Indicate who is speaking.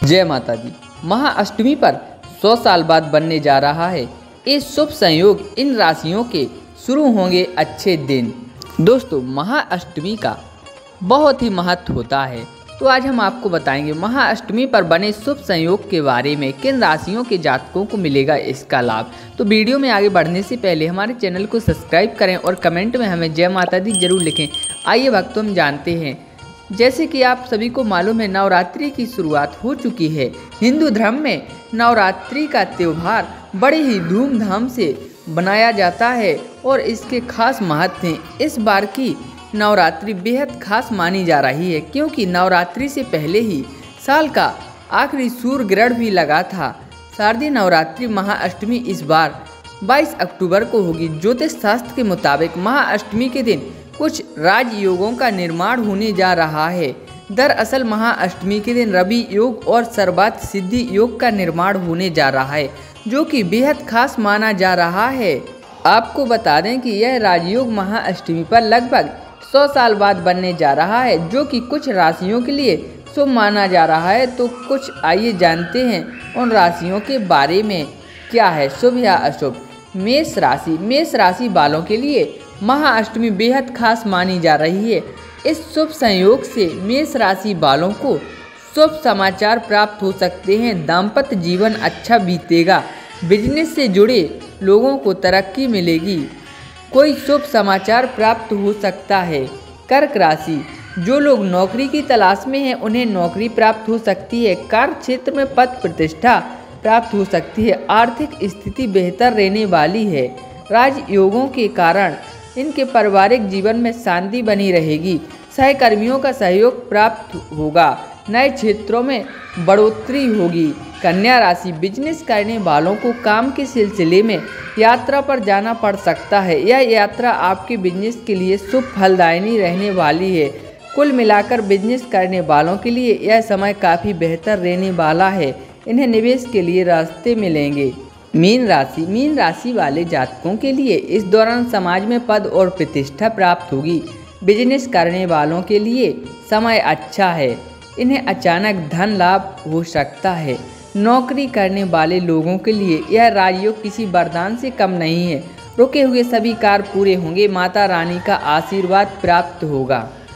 Speaker 1: जय माता दी। महाअष्टमी पर 100 साल बाद बनने जा रहा है ये शुभ संयोग। इन राशियों के शुरू होंगे अच्छे दिन। दोस्तों, महाअष्टमी का बहुत ही महत्व होता है, तो आज हम आपको बताएंगे महाअष्टमी पर बने शुभ संयोग के बारे में। किन राशियों के जातकों को मिलेगा इसका लाभ। तो वीडियो में आगे बढ़ने से पहले हमारे चैनल को सब्सक्राइब करें और कमेंट में हमें जय माता दी जरूर लिखें। आइए भक्तों, हम जानते हैं, जैसे कि आप सभी को मालूम है, नवरात्रि की शुरुआत हो चुकी है। हिंदू धर्म में नवरात्रि का त्यौहार बड़े ही धूमधाम से बनाया जाता है और इसके खास महत्व हैं। इस बार की नवरात्रि बेहद खास मानी जा रही है, क्योंकि नवरात्रि से पहले ही साल का आखिरी सूर्य ग्रहण भी लगा था। शारदीय नवरात्रि महाअष्टमी इस बार 22 अक्टूबर को होगी। ज्योतिष शास्त्र के मुताबिक महाअष्टमी के दिन कुछ राजयोगों का निर्माण होने जा रहा है। दरअसल महाअष्टमी के दिन रवि योग और सर्वार्थ सिद्धि योग का निर्माण होने जा रहा है, जो कि बेहद खास माना जा रहा है। आपको बता दें कि यह राजयोग महाअष्टमी पर लगभग 100 साल बाद बनने जा रहा है, जो कि कुछ राशियों के लिए शुभ माना जा रहा है। तो कुछ आइए जानते हैं उन राशियों के बारे में, क्या है शुभ या अशुभ। मेष राशि वालों के लिए महाअष्टमी बेहद खास मानी जा रही है। इस शुभ संयोग से मेष राशि वालों को शुभ समाचार प्राप्त हो सकते हैं। दाम्पत्य जीवन अच्छा बीतेगा। बिजनेस से जुड़े लोगों को तरक्की मिलेगी। कोई शुभ समाचार प्राप्त हो सकता है। कर्क राशि, जो लोग नौकरी की तलाश में हैं उन्हें नौकरी प्राप्त हो सकती है। कार्य क्षेत्र में पद प्रतिष्ठा प्राप्त हो सकती है। आर्थिक स्थिति बेहतर रहने वाली है। राजयोगों के कारण इनके पारिवारिक जीवन में शांति बनी रहेगी। सहकर्मियों का सहयोग प्राप्त होगा। नए क्षेत्रों में बढ़ोतरी होगी। कन्या राशि, बिजनेस करने वालों को काम के सिलसिले में यात्रा पर जाना पड़ सकता है। यह यात्रा आपके बिजनेस के लिए शुभ फलदायिनी रहने वाली है। कुल मिलाकर बिजनेस करने वालों के लिए यह समय काफ़ी बेहतर रहने वाला है। इन्हें निवेश के लिए रास्ते मिलेंगे। मीन राशि वाले जातकों के लिए इस दौरान समाज में पद और प्रतिष्ठा प्राप्त होगी। बिजनेस करने वालों के लिए समय अच्छा है। इन्हें अचानक धन लाभ हो सकता है। नौकरी करने वाले लोगों के लिए यह राजयोग किसी वरदान से कम नहीं है। रुके हुए सभी कार्य पूरे होंगे। माता रानी का आशीर्वाद प्राप्त होगा।